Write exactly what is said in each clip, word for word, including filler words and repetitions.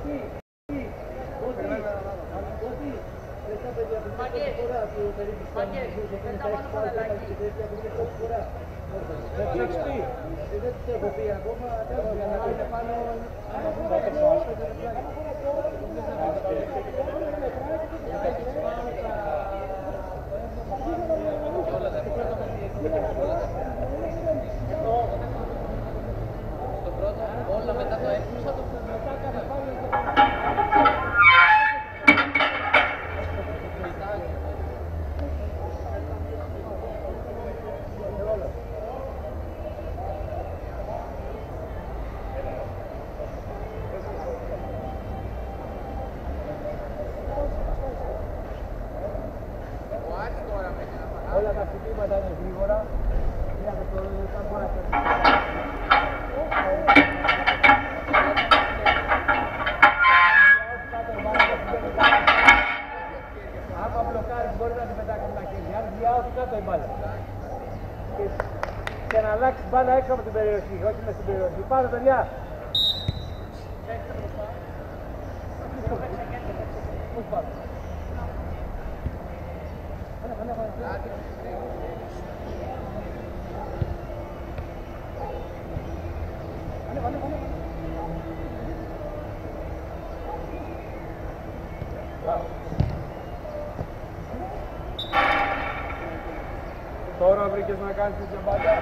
Πάμε, παιδιά! Τώρα βρήκες να κάνεις την τζαμπάντα.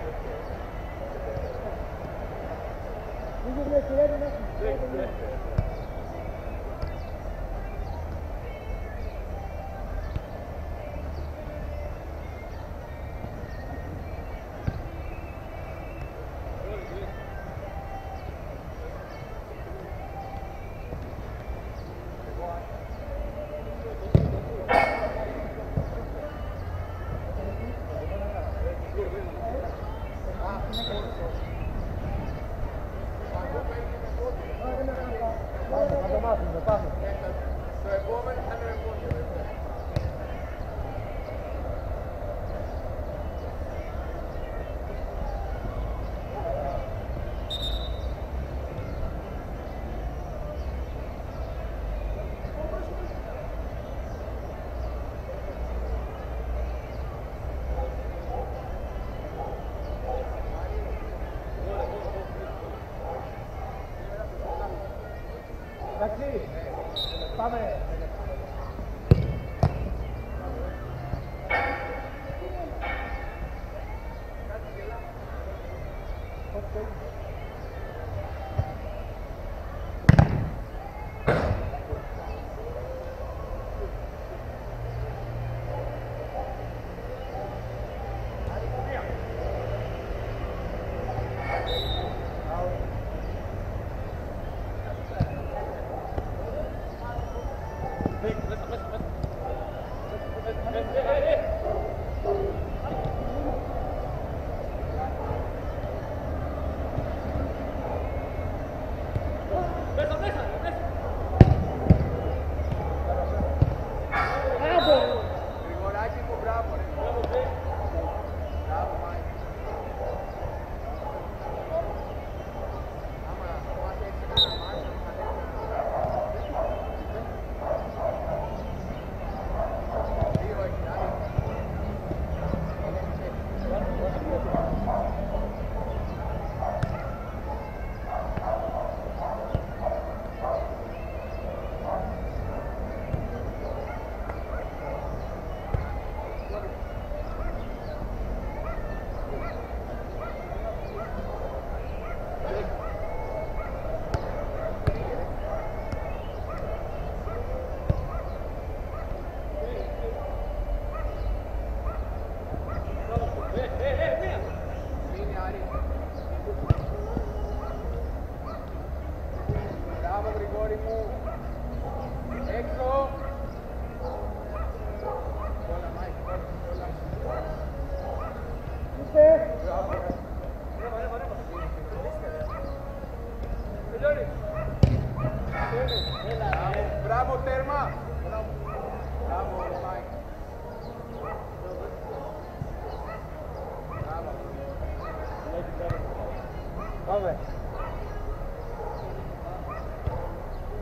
Εντάξει, πάμε. Μπράβο τέρμα! Μπράβο Μάικ! Πάμε!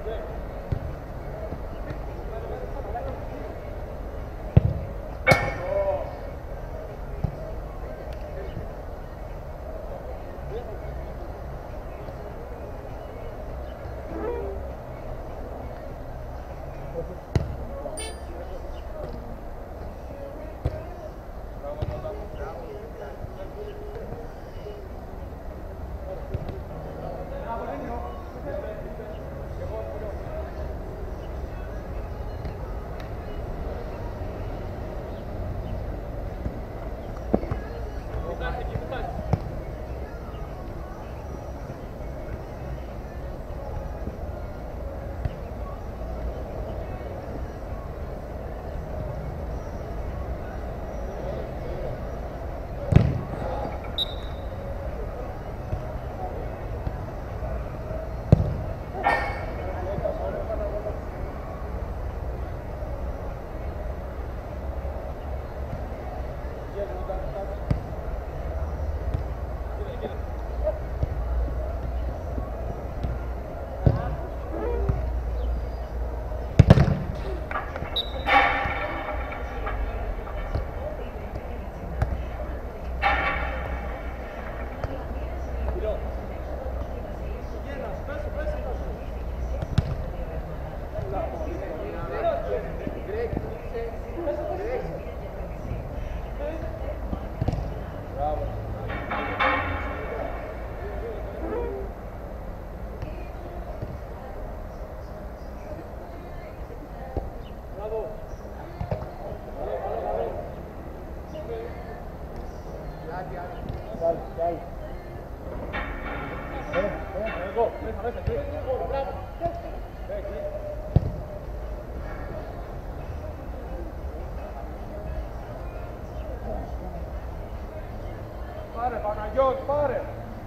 Πάρε Παναγιώτη, πάρε!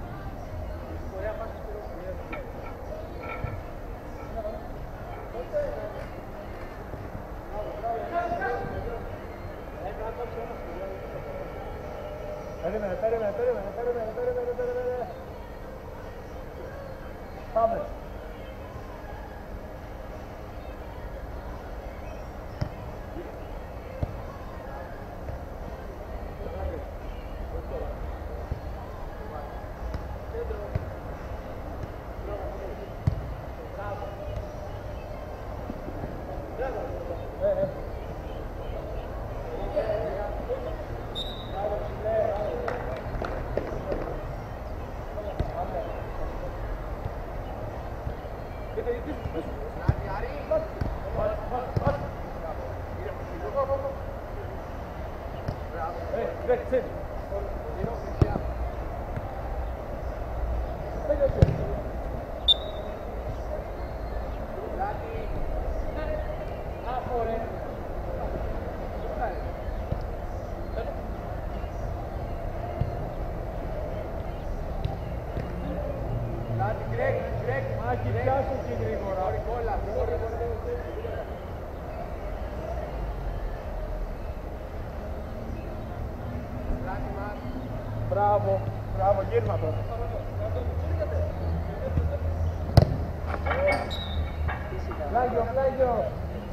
Περίμενε, περίμενε, περίμενε, περίμενε, περίμενε, περίμενε. Πάμε. Μπράβο, μπράβο, γύρμα τώρα. Πλάγιο, πλάγιο.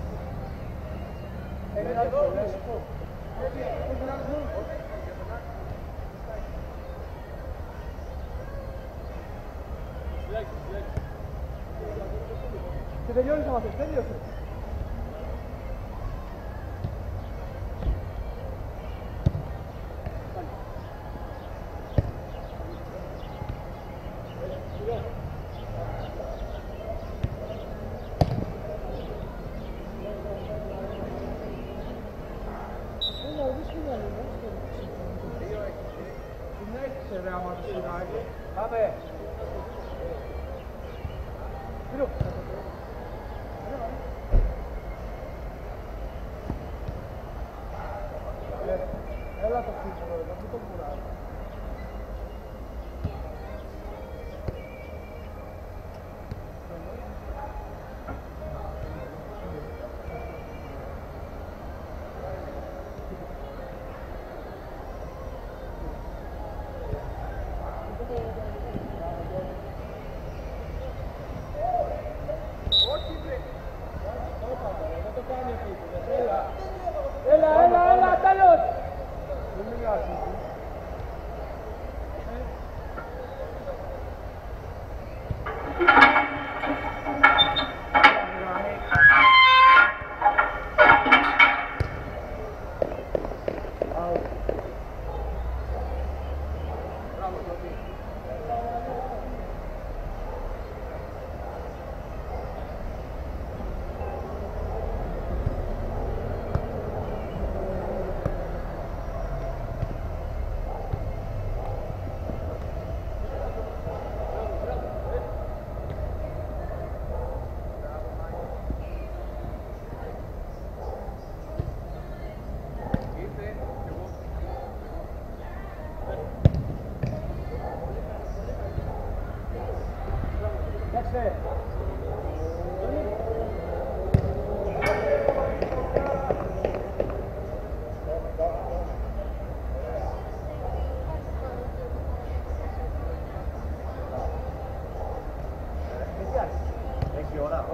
Και τελειώνεις να μάθεις, τέλειωσε. Πάμε. Φίλο. Έλα το φίλο, να μην το κουράζει.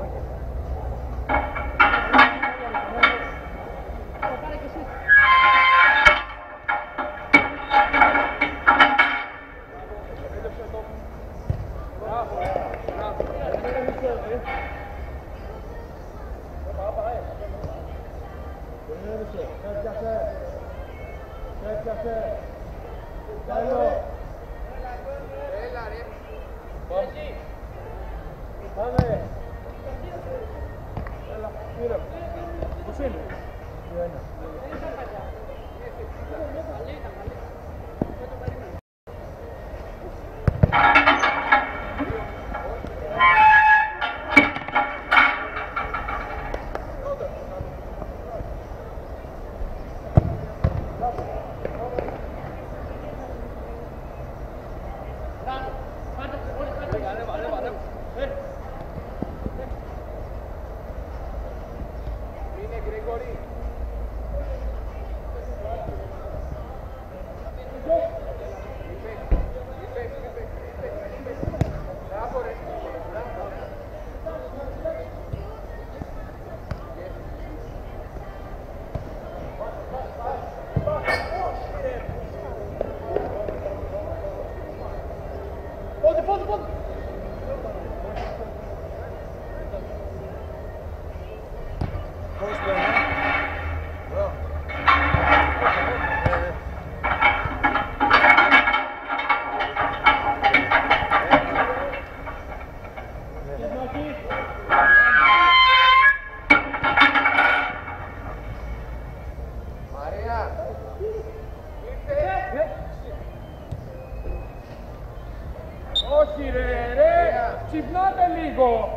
Όχι ρε, ρε, ξυπνάτε λίγο.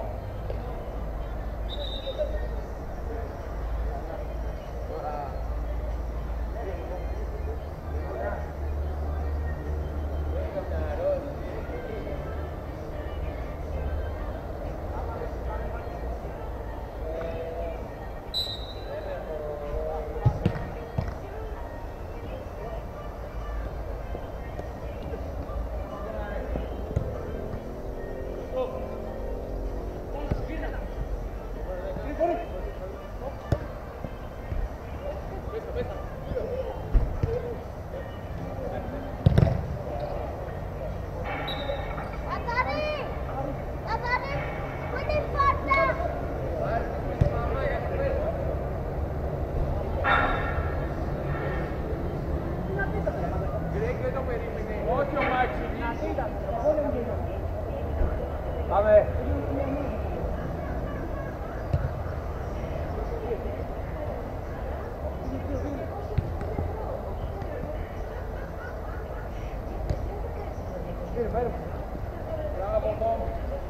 Πάμε. Μπράβο, Μπομ.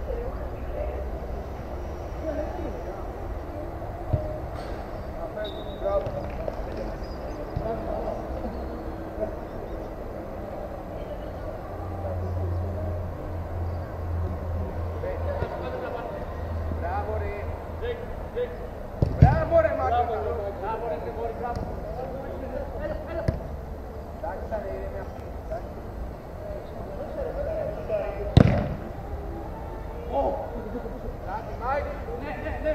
Μπράβο. Μπράβο ρε Μάκη! Μπράβο ρε Γρηγόρη, μπράβο! Εντάξει θα είναι αυτή, εντάξει. Κάτι Μάκη! Ναι, ναι, ναι!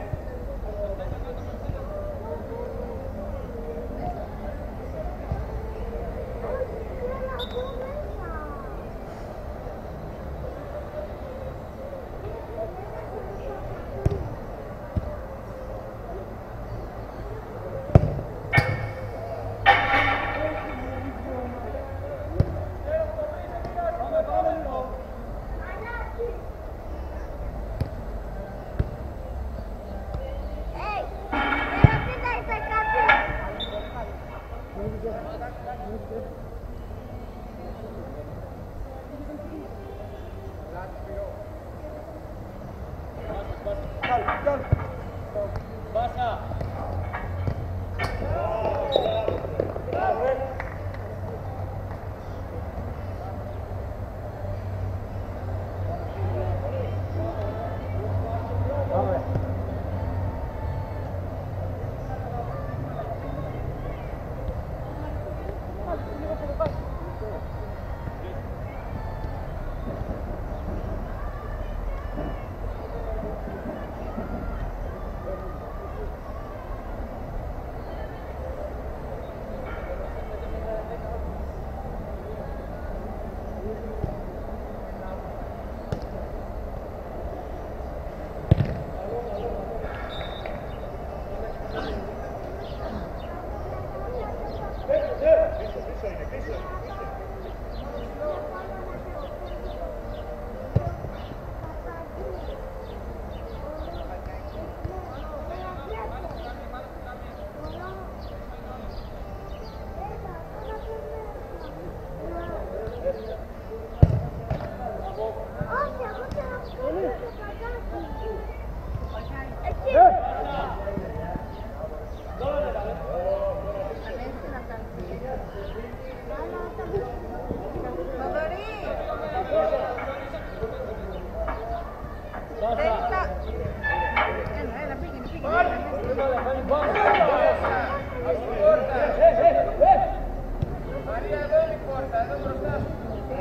Μαρία, εδώ είναι η πόρτα, εδώ μπροστά σου.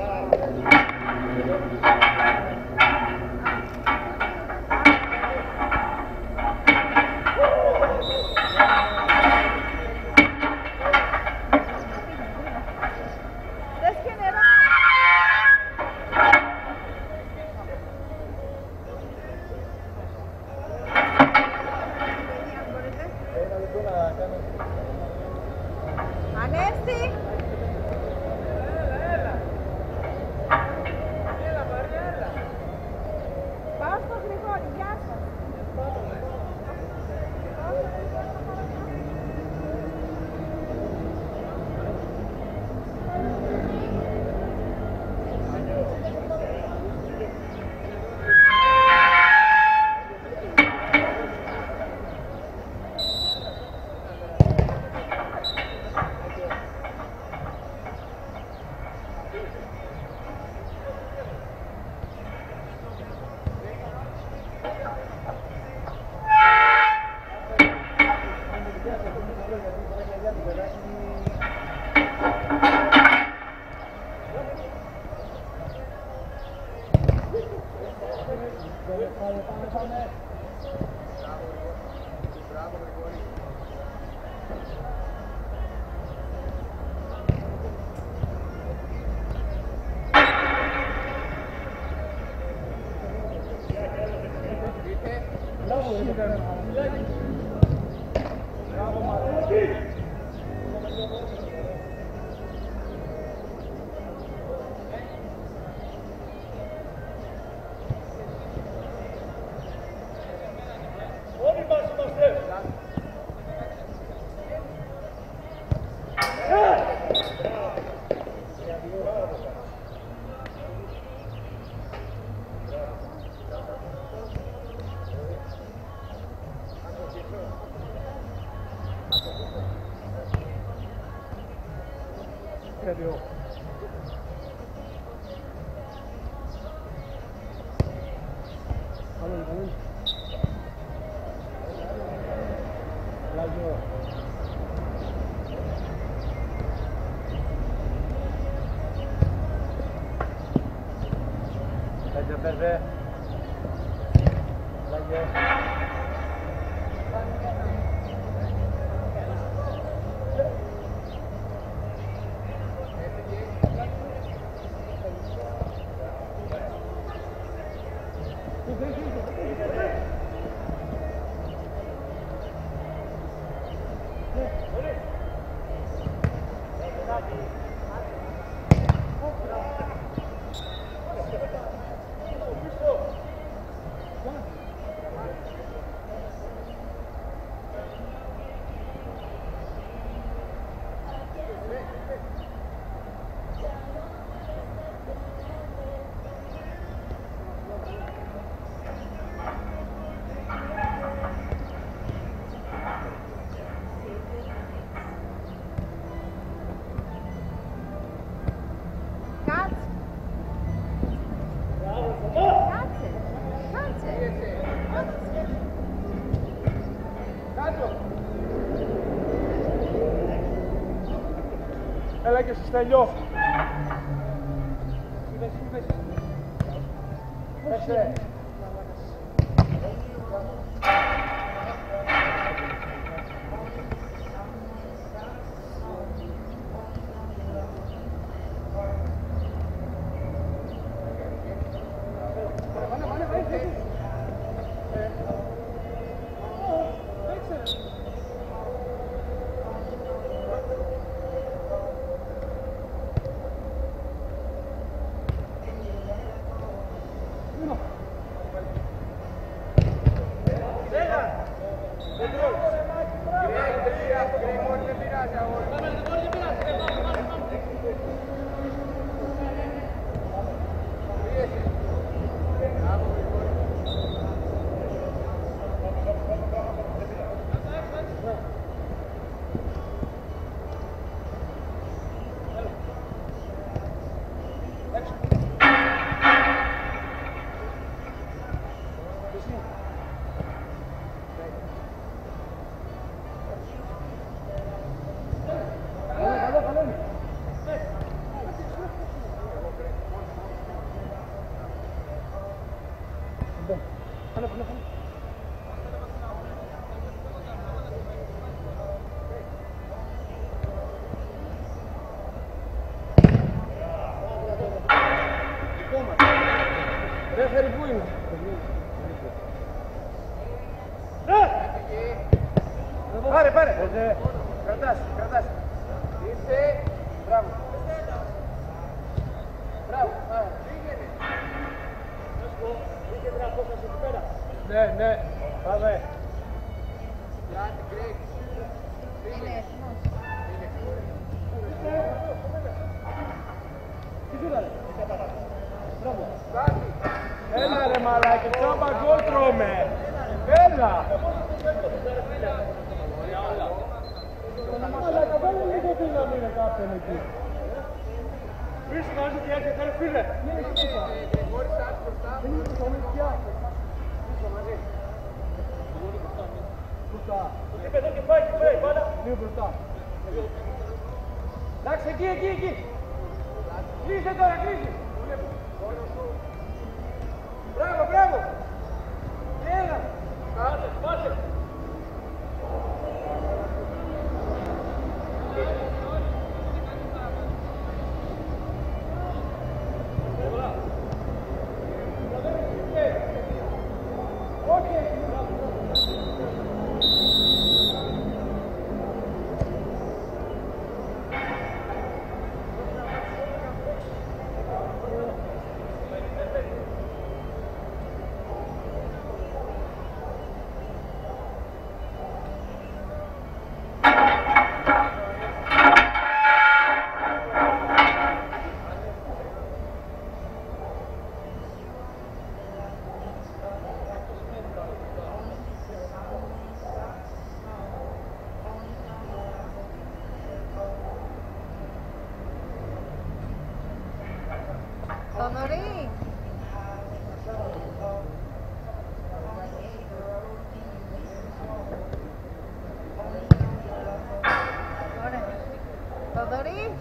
Ανέστη! Πάω στο Γρηγόρη, γεια σας! Credo. Allora, allora. La io. La io per te. La io. Έλα και σε Στέλιο. Πέσε. Πάρε, πάρε. Κρατάς, κρατάς. Ήρθε. Μπράβο. Μπράβο, πάμε. Ναι, ναι, πάμε. Είναι έτοιμος. Έλα ρε μαλάκι, τσάμπα γκολ τρώμε. Έλα. Μαλάκα, βάλε λίγο δύναμη ρε κάποιον εκεί. Πίσω μαζί και έρχεται ρε φίλε. Δεν είναι πίσω, είναι πια. Πίσω μαζί. Μπροστά. Είπε εδώ και πάει, και πάει, πάντα. Λίγο μπροστά. Εντάξει, εκεί, εκεί, εκεί. Κλείσε τώρα, κλείσε. Μπράβο, μπράβο. Έλα. Πάσε, πάσε. Θοδωρή. Ωραία. Θοδωρή.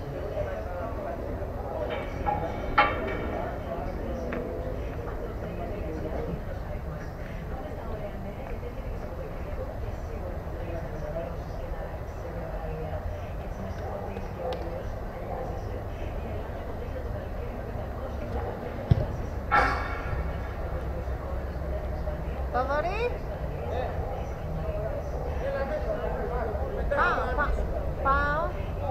Θοδωρή. Πάω, πάω. Πάω.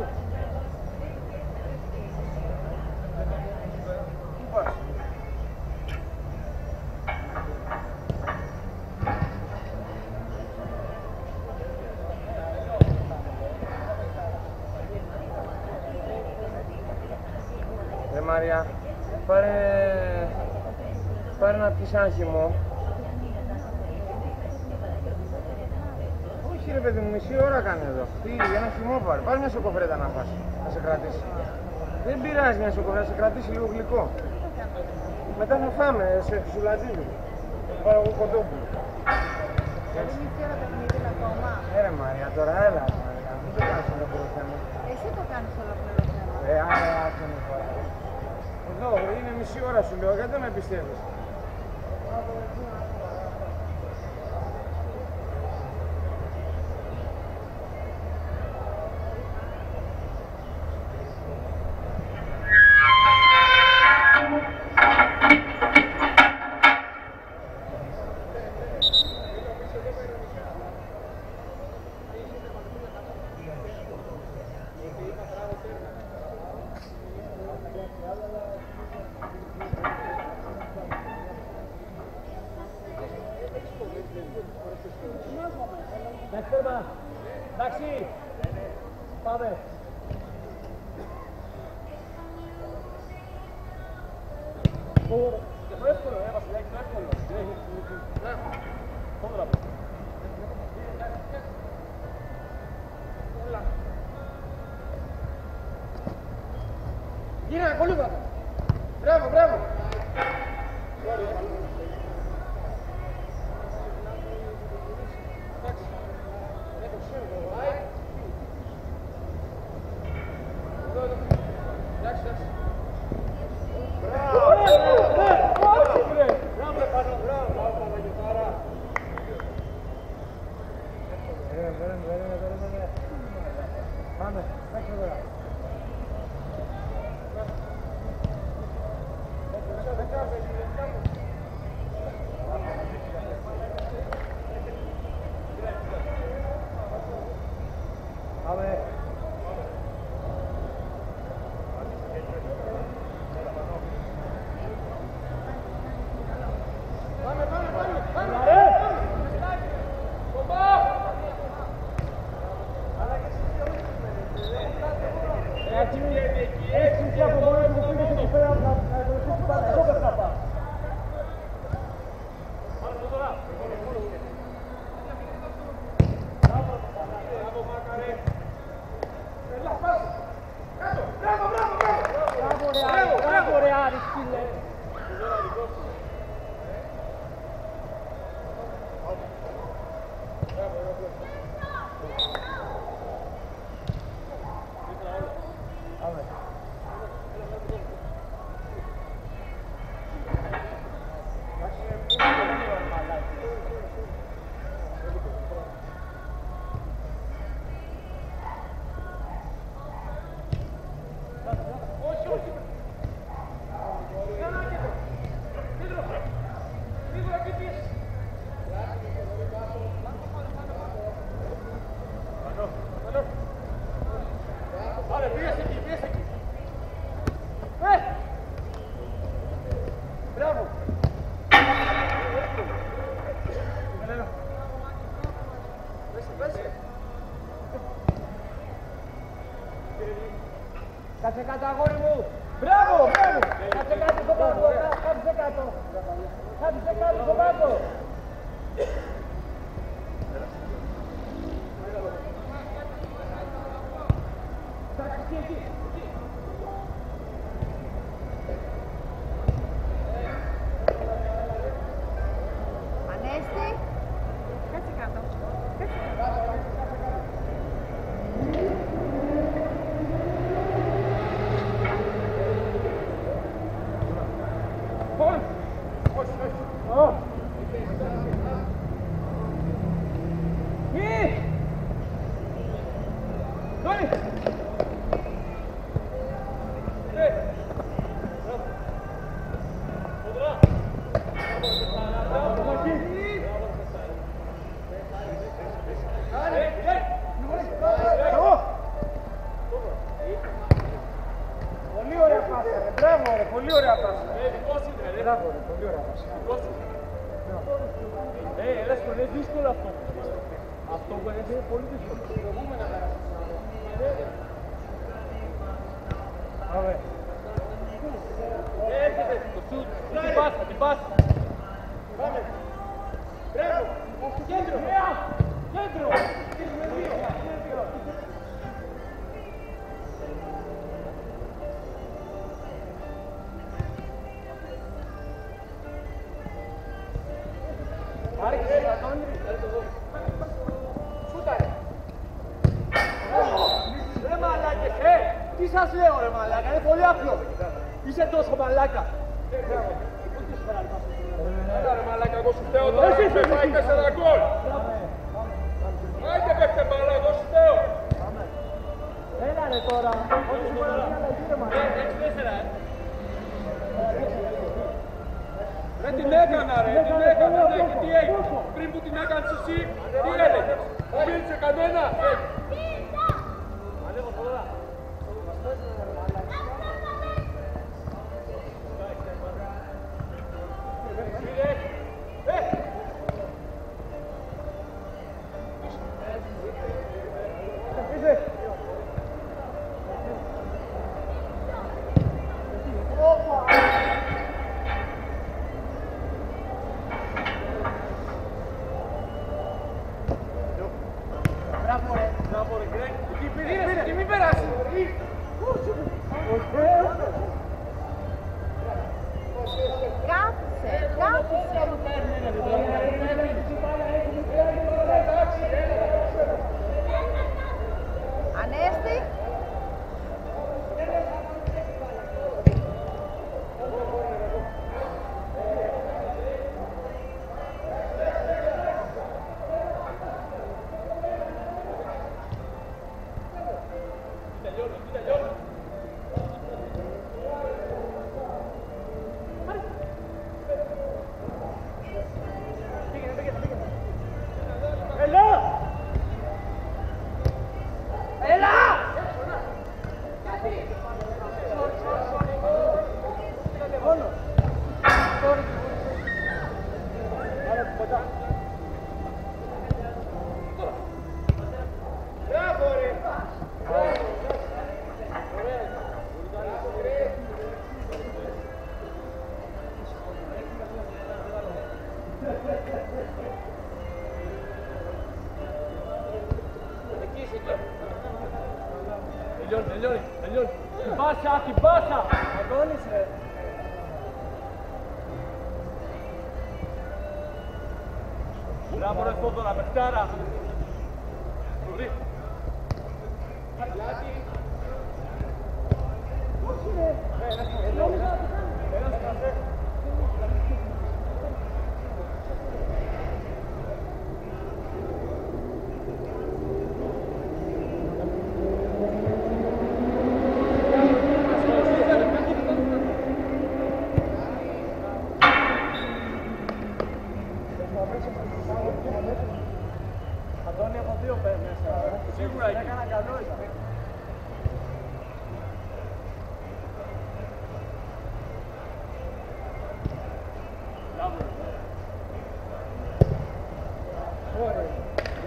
Ρε Μαρία, πάρε... πάρε να πεις ένα χυμό. Όχι ρε παιδί μου, μισή ώρα κάνει εδώ. Τι, ένα χυμό πάρε. Πάρε μια σοκοφρέτα να φας, να σε κρατήσει. Δεν πειράζει μια σοκοφρέτα, να σε κρατήσει λίγο γλυκό. Μετά θα φάμε, σε σουλατζίδι. Πάρω εγώ κοντόπουλο. Δεν μισή ώρα παιχνίδι ακόμα. Ε ρε Μαρία, τώρα έλα Μαρία, μην το κάνεις ολόκληρο θέμα. Εσύ το κάνεις ολόκληρο θέμα. Ε, άρα αυτό είναι τώρα. Εδώ, είναι μισή ώρα σου λέω, γιατί δεν με πιστεύεις. Εντάξει, τέρμα. Εντάξει. Πάμε. Το εύκολο, ε, Βασιλάκη, το εύκολο. Πάμε να πω. Γύρνα, κολούβα. Μπράβο, μπράβο. Πάμε, έξω τώρα. Κάτσε κάτω, αγόρι μου. Μπράβο, μπράβο. Κάτσε κάτω στο πάγκο. Κάτσε κάτω. Κάτσε κάτω στο πάγκο. Ανέστη. Κάτσε κάτω. Κάτσε κάτω. Πολύ ωραία πάσα. Μπράβο, ρε, πολύ ωραία πάσα. Ε, έλα σου, είναι δύσκολο αυτό. Αυτό που είναι πολύ δύσκολο. Πάμε. Έρχεται το σουτ, την πάσα, την πάσα. Πάμε. Μπράβο. Κέντρο, κέντρο. Ρε μαλάκες, ε! Τι σας λέω ρε μαλάκα, είναι πολύ απλό. Είσαι τόσο μαλάκα. Έλα ρε μαλάκα, εγώ σου φταίω τώρα, με πάει τέσσερα γκολ. Άιντε παίχτε μπάλα, εγώ σου φταίω. Έλα ρε τώρα. Όχι μπορεί να γύρω μαλάκα. έξι τέσσερα, ε. Ρε την έκανα ρε, την έκανα, ναι, και τι έγινε. Πριν που την έκανες εσύ, τι έλεγες. Μίλησε κανένα. Ανέβω πολλά. Μπράβο ρε. Μπράβο ρε, Γκρέκ. Εκεί πήρε, και μην περάσει. Κάθισε, κάθισε. Ανέστη. Τελειώνει, τελειώνει, τελειώνει. Την πάσα, την πάσα. Αντώνης ρε. Μπράβο ρε Θόδωρα, παιχτάρα. Πολύ. Αντώνη από δύο πες μέσα. Σίγουρα εκεί. Έκανα καλό ήταν. Ωραία.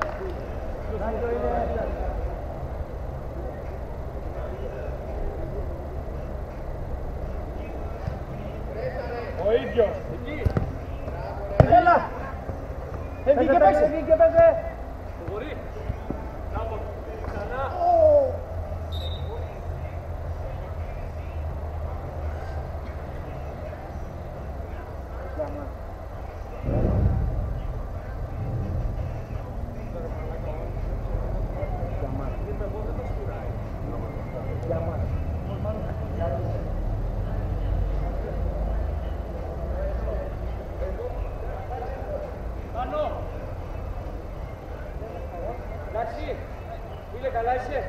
Να το είναι. και πέντε. Μπορεί. Μπράβο. Ξανά. Εντάξει, φίλε, καλά είσαι.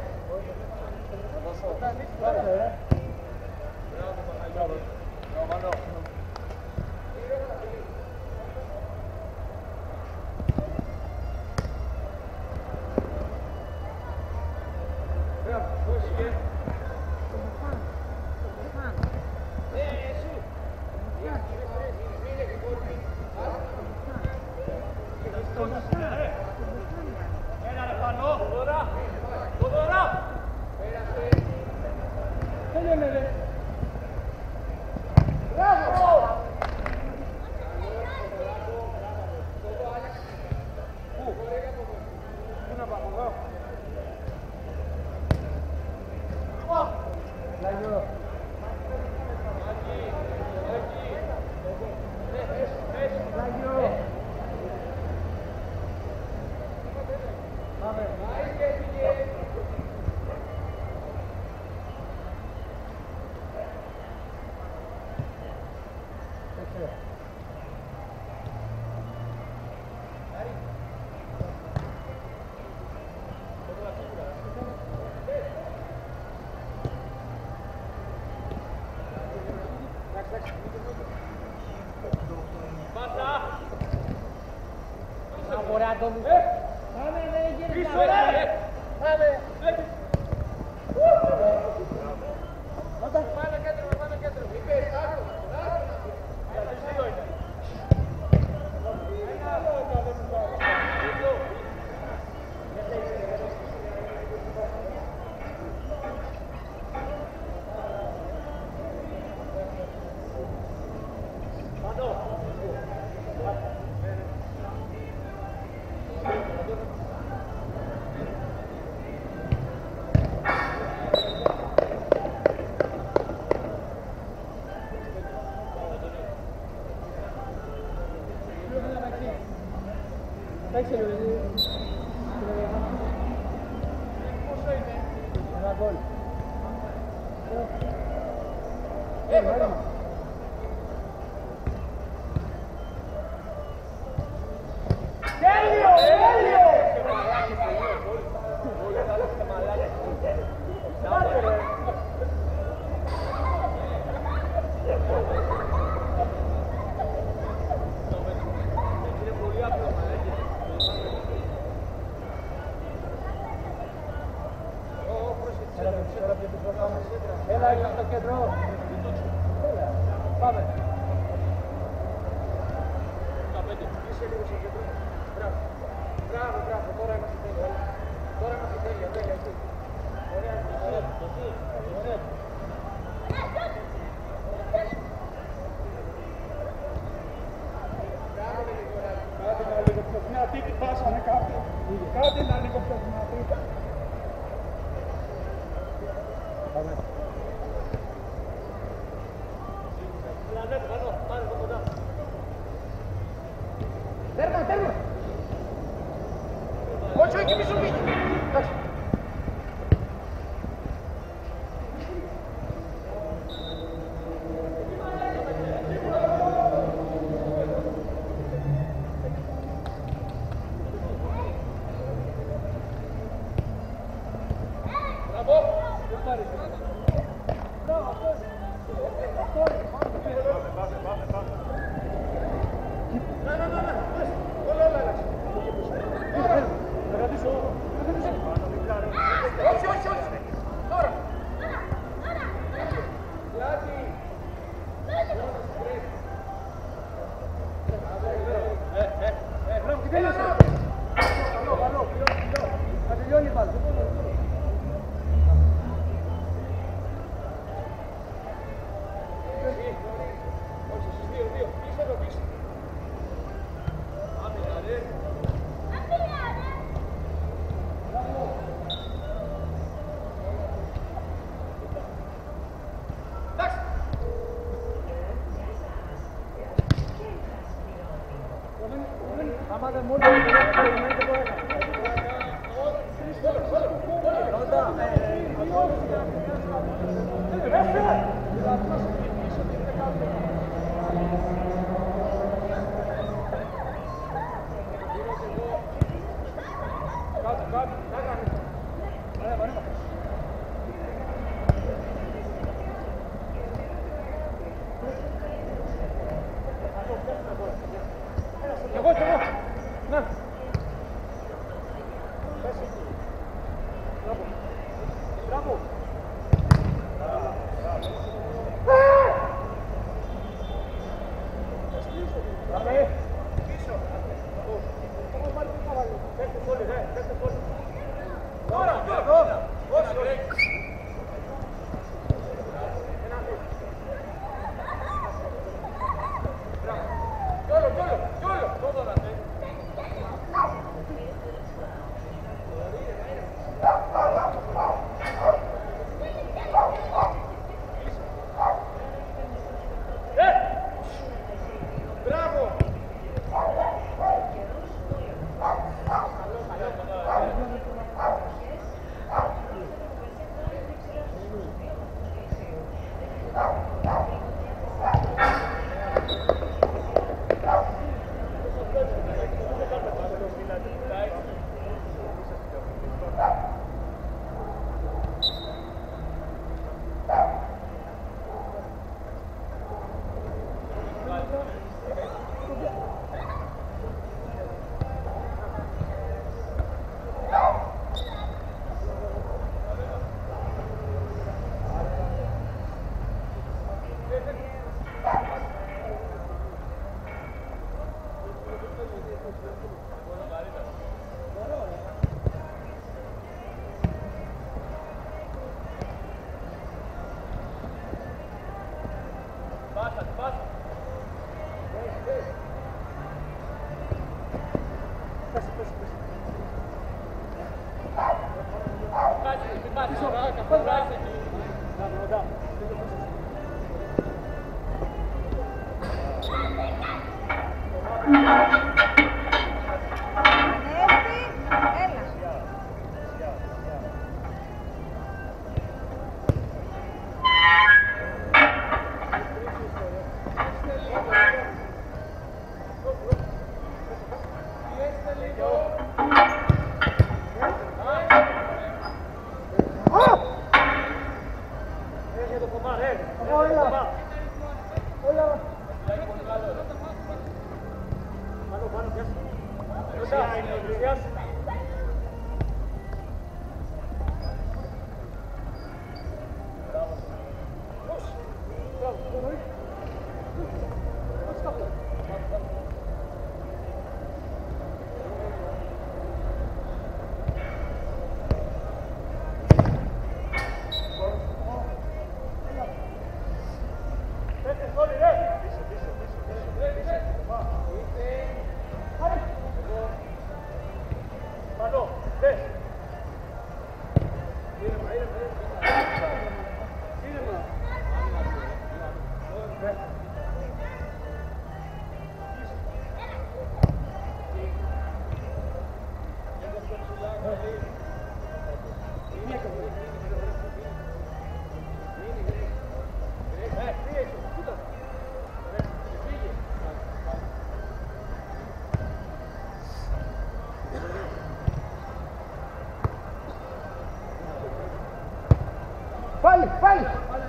Πάλι, πάλι!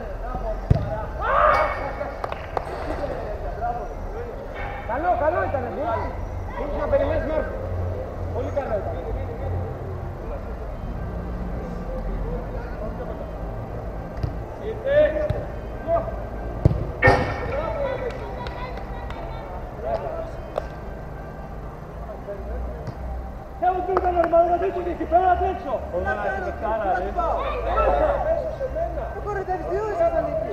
Καλό, καλό ήταν. Μπορείς να περιμένεις να έρθει. Πολύ καλό ήταν. Siamo giunti all'ormano, ma detto che ti fai la penso! Come la si beccana, eh? Δεν μπορείτε να δυο ήσασταν εκεί.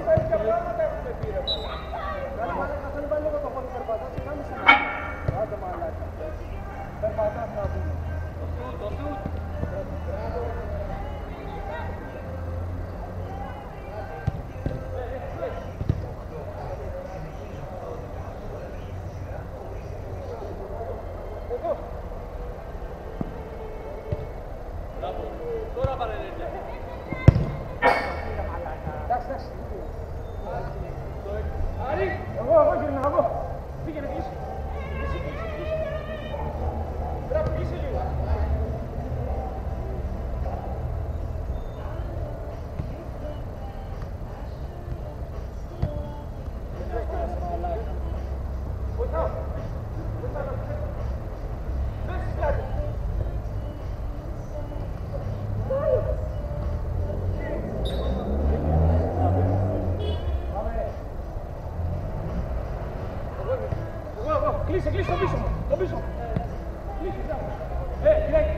Κάνε να πάει λίγο το πόδι περπατάς και κάνεις ένα. Άντε μαλάκα. Περπατάς να δούμε. Το σούτ, το σούτ. Εδώ. Τώρα πάρε ενέργεια. Εντάξει, εντάξει. Άρη! Εγώ, εγώ γυρνάω, εγώ. Πήγαινε, κλείσει. Κλείσει, κλείσει, κλείσει. Μπράβο, κλείσει λίγο. Βοηθάω. Βοηθάω. Δώσεις κάτι. Εγώ, εγώ, κλείσε, κλείσε το πίσω μου, το πίσω μου. Κλείσε, μπράβο. Ε, κλαίει.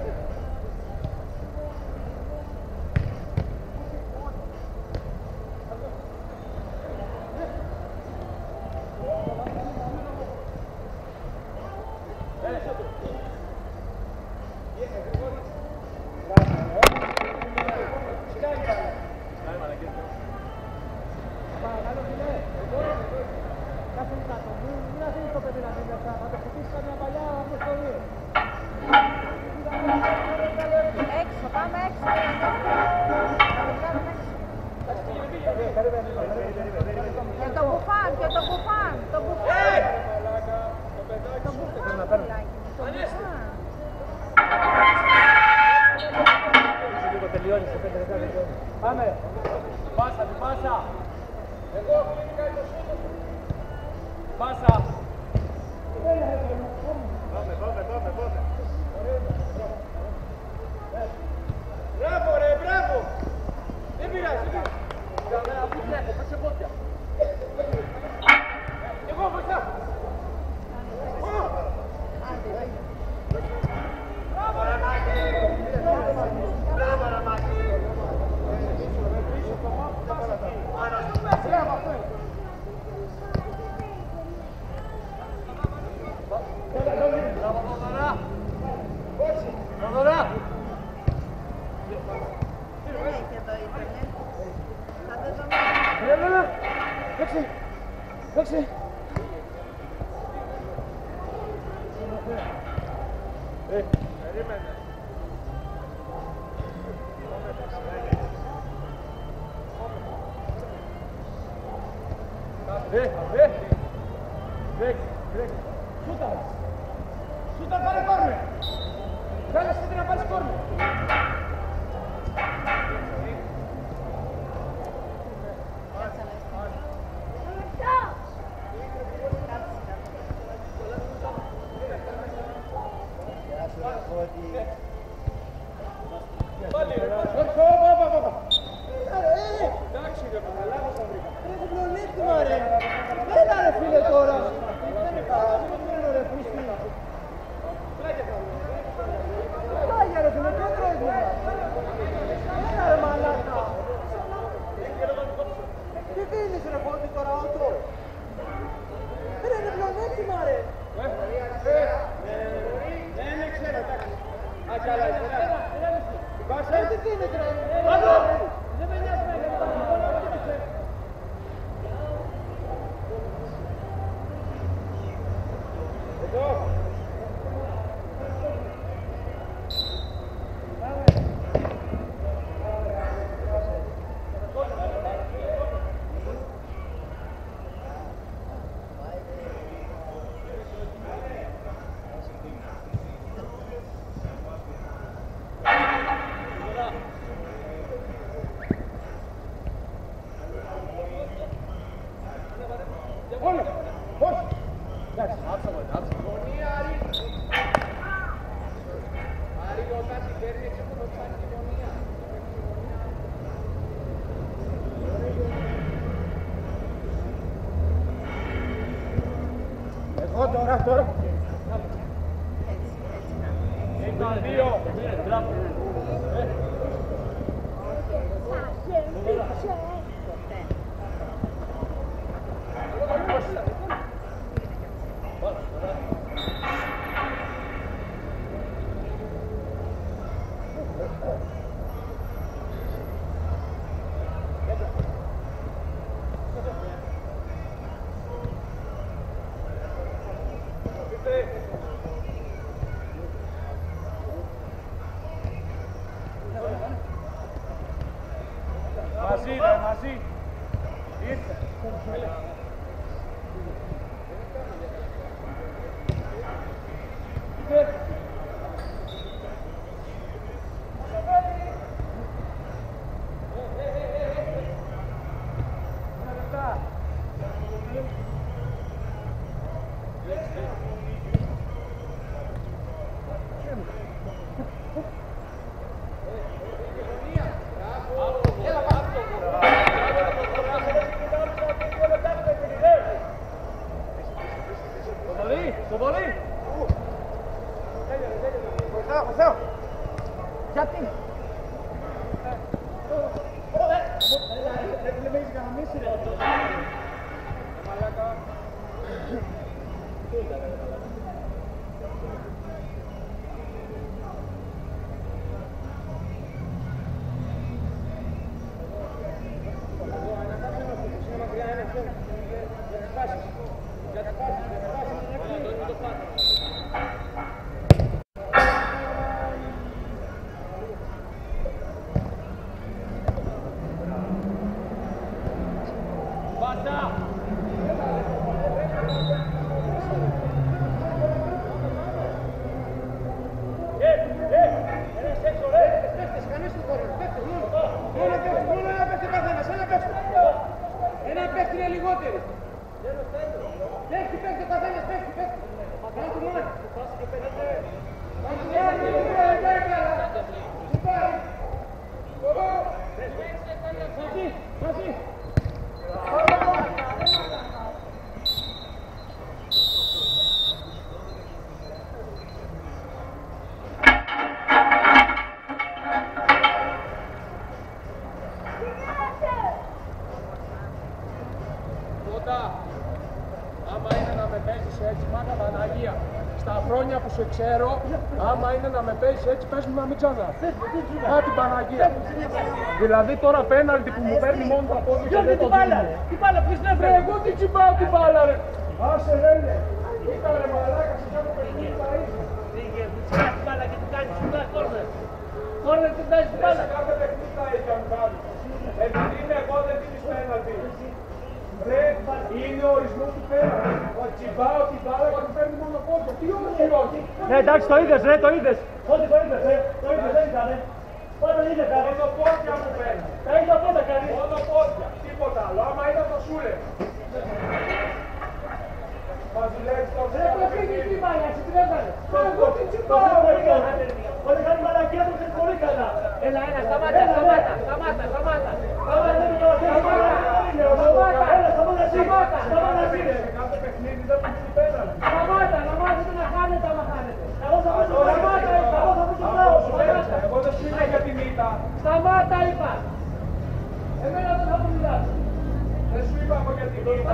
Έξω, πάμε έξω. Και το μπουφάν, και το μπουφάν, το μπουφάν. Το μπουφάν, φιλάκι μου, το μπουφάν. Λίγο τελειώνει, σε πέντε λεπτά τελειώνει. Πάμε. Πάσα, την πάσα. Εγώ κλείνει το σούτο. Πάσα. Πάμε, πάμε, πάμε, πάμε. Μπράβο ρε, μπράβο. Δεν πειράζει, δεν πειράζει. Καμένα που τρέχω, πες σε πόδια. Εγώ βοηθάω. Μπράβο ρε Μάκη. Μπράβο ρε Μάκη. Μπράβο, αυτό είναι. Μπράβο, Θοδωρά. Θοδωρά. Έχει εδώ ίντερνετ. Θα το δούμε. Έλα, έλα, έλα. Παίξε. Παίξε. Ε, περίμενε. Ε, ε. Βρέκ, βρέκ. Σούτα. Σούτα, πάρε κόρνερ. Βγάλε στην να πάρεις κόρνερ. Πάλι ρε, πάλι. Όχι, όπα, όπα, όπα. Εντάξει ρε, μαλάκας θα βρήκα. Έχω πλεονέκτημα ρε. Έλα ρε φίλε τώρα. Δεν είναι καλά, δεν είναι ρε πούστη. Πλάγια ρε φίλε, ποιο πρόβλημα. Έλα ρε μαλάκα. Τι δίνεις ρε πόντι τώρα ότο. Ρε είναι πλεονέκτημα ρε. Δεν είναι ξέρω, εντάξει. Άτια άλλα είσαι. Πάσε. Τι δίνεις ρε. Δεν με νοιάζει να είναι. Εδώ. Όλο. Όχι. Εντάξει. Άψα μου, άψα. Γωνία, Άρη. Άρη, όταν την παίρνει έξω από το τσάκι τη γωνία. Εγώ τώρα, τώρα. Ήταν δύο. Μπράβο. μαζί. Ήρθε. Το βολί! Βοηθάω, βοηθάω. Γιατί. Δεν με έχεις γαμίσει ρε. Μαλάκα. Άμα είναι να με παίζεις έτσι, μάνα Παναγία, στα χρόνια που σε ξέρω, άμα είναι να με παίζεις έτσι, πες μου να μην ξανά. Μα την Παναγία. Δηλαδή τώρα πέναλτι που μου παίρνει μόνο τα πόδια και δεν το δίνει. Τι μπάλα, ποιος να βρει, Εγώ τι τσιμπάω την μπάλα ρε. Άσε ρε είναι. Κοίτα ρε μαλάκα, σε κάνω παιχνίδι τα ίδια. Πήγε, που τσιμπάει την μπάλα και την κάνεις σουτά κόρνερ. Κόρνερ την κάνεις την μπάλα. Σε κάθε παιχνίδι τα ίδια μου κάνεις. Επειδή είμαι εγώ δεν δίνεις πέναλτι. Ρε, είναι ο ορισμός του πέναλτι. Τσιμπάω την μπάλα και μου παίρνει μόνο πόδια. Τι όχι, όχι. Ναι, εντάξει, το είδες, ρε, το είδες. Ό,τι το είδες, ρε, το είδες, δεν ήταν, ρε. Πάντα είδε κάτι. Μόνο πόδια μου παίρνει. Τα ίδια πόδια κάνει. Μόνο πόδια. Τίποτα άλλο. Άμα ήταν το σούλε. Μα δουλεύεις το Ρε, το πήγε την μπάλα, εσύ την έβγαλε. Εγώ τι τσιμπάω, Πολύ καλά. Πολύ καλή μαλακία του, είναι πολύ καλά. Έλα, έλα, σταμάτα, σταμάτα, σταμάτα, σταμάτα. Σταμάτα, έλα, σταμάτα, σταμάτα, σταμάτα, Κάθε παιχνίδι δεν μου δίνει πέναλτι. σταμάτα, να μάθετε να χάνετε άμα χάνετε. Εγώ θα πούσω σταμάτα, είπα, εγώ θα πούσω σταμάτα. Εγώ δεν σου είπα για την ήττα. Σταμάτα, είπα. Εμένα δεν θα μου μιλάς. Δεν σου είπα εγώ για την ήττα.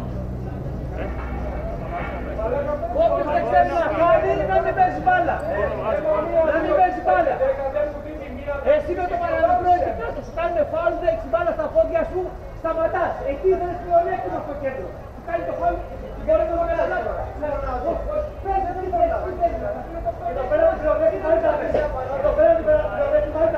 Όποιος δεν ξέρει να κάνει, να μην παίζει μπάλα. Να μην παίζει μπάλα. Εσύ με το παραλαβρό εκεί κάτω σου κάνουν φάουλ, δεν έχεις μπάλα στα πόδια σου, σταματάς. Εκεί δεν είναι πλεονέκτημα στο κέντρο. Σου κάνει το φάουλ, μπορεί να το καταλάβει. Πες, τι παίζει, τι παίζει. Εδώ πέρα το πλεονέκτημα ήταν. Εδώ πέρα το πλεονέκτημα ήταν.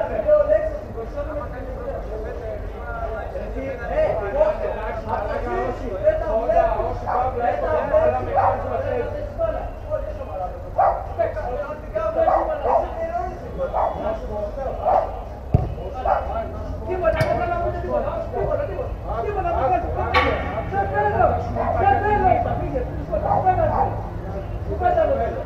Τίποτα, δεν θέλω να πω τίποτα. Τίποτα, τίποτα. Τίποτα, δεν θέλω. Δεν θέλω. Δεν θέλω, είπα. Πήγε, τίποτα. Πέτασε. Πού πέταλο θέλω.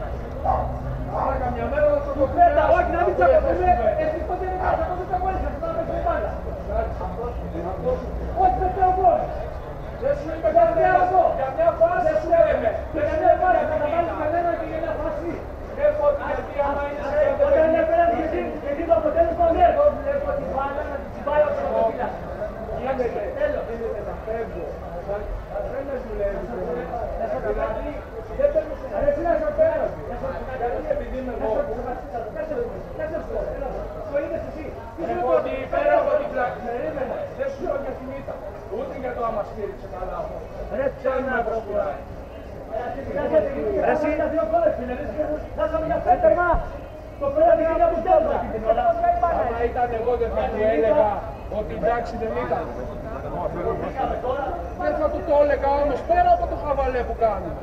Του πέτα, όχι, να μην τσακωθούμε. Εσείς ποτέ δεν θα τσακωθείτε μόνοι σας. Θα παίξετε μπάλα. Όχι, δεν θέλω εγώ. Δεν σου είπε για μια φάση σου λέμε. Και για μια φάση θα τα βάλεις κανένα και για μια φάση. Έχω ότι γιατί άμα είναι σε Όταν είναι πέραν και εσύ, γιατί το αποτέλεσμα δεν. Εγώ βλέπω την μπάλα να την τσιμπάει από το φύλλα. Τέλος. φεύγω. Δεν με δουλεύει. Δηλαδή δεν παίρνω σε αρέσει να σε πέρασαι. Γιατί επειδή είμαι εγώ. Το είδες εσύ. Έχω ότι πέρα από την πλάτη. Περίμενε. Δεν σου λέω για την ήττα. Ούτε για το άμα στήριξε καλά. Ρε τσάνα πρόβλημα. Εσύ τα δύο κόλες φίλε. Δάσαμε για πέτρεμα. Το πέρατε και για που τέλος. Άμα ήταν εγώ δεν θα του έλεγα ότι εντάξει δεν ήταν. Δεν θα του το έλεγα όμως πέρα από το χαβαλέ που κάνουμε.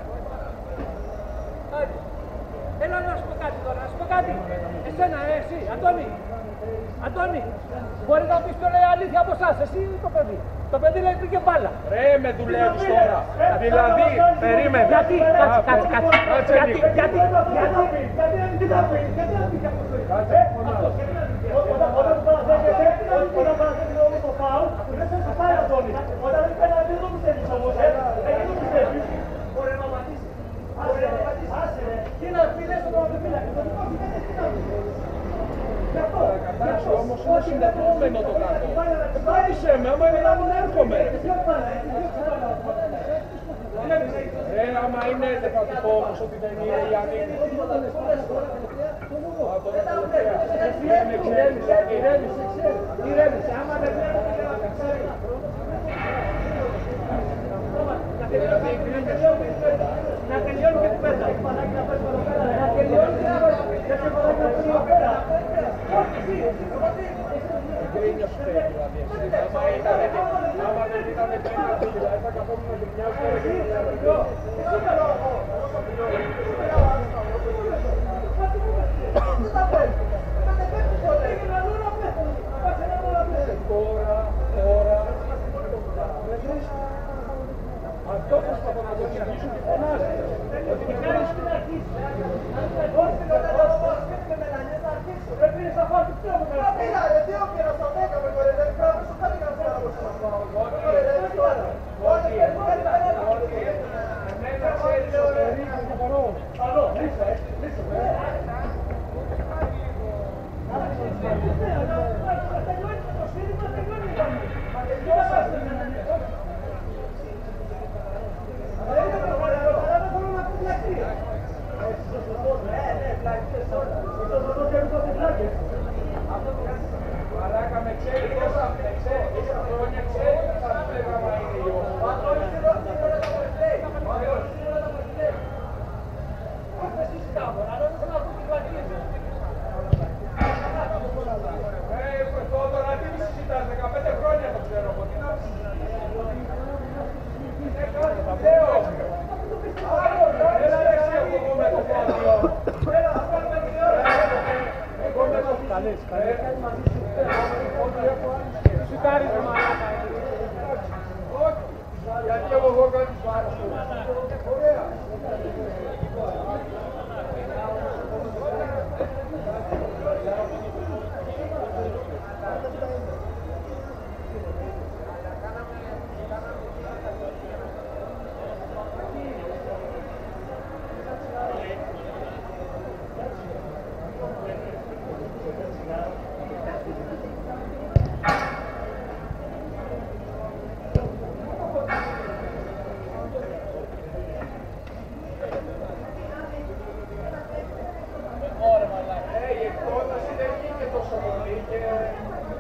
Έλα να σου πω κάτι τώρα, να σου πω κάτι. Εσένα, ε, εσύ, Αντώνη. Αντώνη, μπορεί να πεις τώρα η αλήθεια από εσάς, εσύ ή το παιδί. Το παιδί λέει πήγε μπάλα. Ρε, με δουλεύεις τώρα. Δηλαδή, περίμενε. Γιατί, κάτσε, κάτσε, κάτσε. Κάτσε Γιατί, λίγο. γιατί, γιατί, γιατί δεν τι θα πει, γιατί δεν πει αυτό. Κάτσε, φωνάζω. Όταν παραθέτει όμως το φάουλ, δεν θα σε πάει Αντώνη. Όταν δεν πέρα δεν το πιστεύεις όμως, ε. Δεν το πιστεύεις. Μπορεί να πατήσει. Μπορεί να πατήσει. Άσε ρε. Τι να πει, λες το τερματοφύλακα. Το δικό σου δεν έχει να πει. Κατάξου όμως είναι συνδεδόμενο το κάτω. Πάτησε με, άμα είναι να μην έρχομαι. Ρε, άμα είναι, δεν θα του πω όμως ότι δεν είναι η Ανίκη. Α, τώρα τελευταία. Ηρέμησε, ηρέμησε, ηρέμησε. Άμα δεν βλέπετε και να μην ξέρει. Να τελειώνει και την πέτα. Να τελειώνει και την πέτα. Δεν σε παράγει να τελειώνει πέρα. Γκρίνιος φταίει δηλαδή. Άμα δεν ήταν γκρίνιος δηλαδή θα καθόμουν να γκρινιάζω. Τώρα, τώρα. Αυτό προσπαθώ να το εξηγήσω και φωνάζει. Ότι με βρίσκει. Πρέπει να φάω το πιο Μαλάκα με ξέρει τόσα, με ξέρει τόσα χρόνια, ξέρει τι θα έλεγα μα είναι η τώρα τι μη συζητάς, δεκαπέντε χρόνια το ξέρω από την άψη. Λέω, έλα εσύ εγώ με το πόδιο. Εγώ με το καλές, καλές. Σιτάρεις με μαλάκα. Όχι, γιατί εγώ εγώ κάνω τους άλλους. Ωραία. Ωραία, μαλάκα. Ε, η εκτόνωση δεν βγήκε τόσο πολύ και